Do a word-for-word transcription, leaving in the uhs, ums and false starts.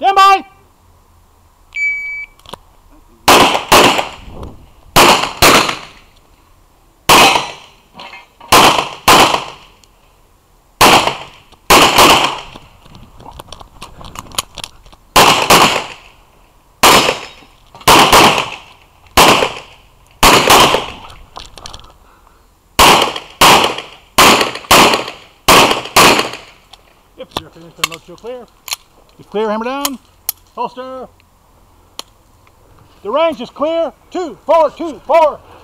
Stand by! If you're finished, then look, you're clear. You're clear, hammer down. Holster. The range is clear. Two, four, two, four.